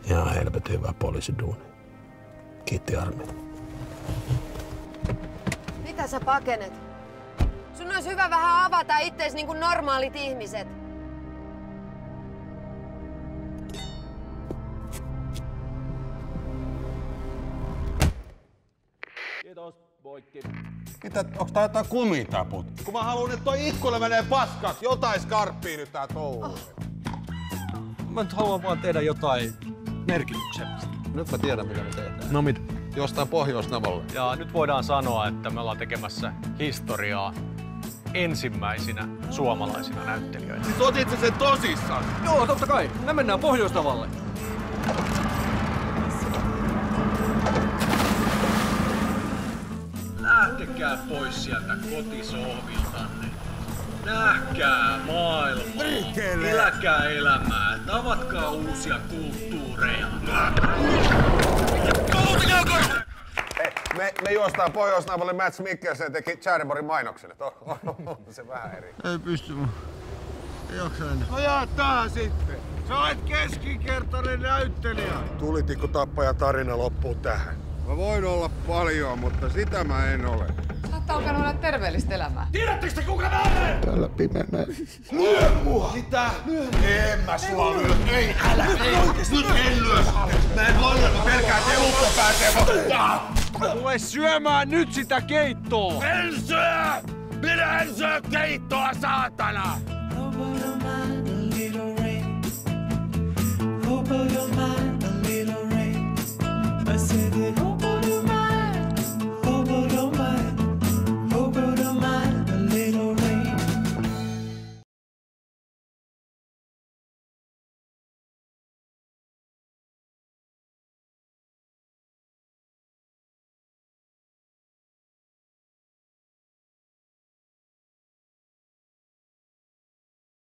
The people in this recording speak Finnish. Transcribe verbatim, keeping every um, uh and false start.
Ihan helvetin hyvä poliisiduuni. Kiitti Armi. Mitä sä pakenet? Sun olisi hyvä vähän avata ittees niin kuin normaalit ihmiset. Kiitos, poikki. Mitä, onks tää jotain kumia tää putki? Kun mä haluun, että toi ikkuna menee paskaksi, jotain skarppia nyt tää touhu. Oh. Mä nyt haluan vaan tehdä jotain merkityksellistä. Nyt mä tiedän, mitä me tehdään. No mit? Jostain Pohjois-Navalle. Ja nyt voidaan sanoa, että me ollaan tekemässä historiaa ensimmäisinä suomalaisina näyttelijöinä. Siis otit sä sen tosissaan? Joo, totta kai. Me mennään Pohjois-Navalle. Lähtekää pois sieltä kotisohviltanne. Nähkää maailmaa. Eläkää elämää. Tavatkaa uusia kulttuureja. Hei, me, me juostaan Pohjois-Navalle. Mats Mikkelsen teki Tjärnborgin mainoksen. On, on, on se vähän eri. Ei pysty. Ei jaksa enää. No jää tähän sitten. Sä olet keskinkertainen näyttelijä. Tulitikku tappaja tarina loppuu tähän. Mä voin olla paljon, mutta sitä mä en ole. Sä oot alkanut olla terveellistä elämää. Tiedättekö te kuka mä olen? Täällä pimenee. Lyö mua! Mitä? Lyö. En mä sua lyö. Ei, älä. Ei oikeesti. Nyt en lyö. Mä en voi lyö. Mä pelkään, että elukko pääsee vaan. Tule syömään nyt sitä keittoa! En syö! Minä en syö keittoa, saatana!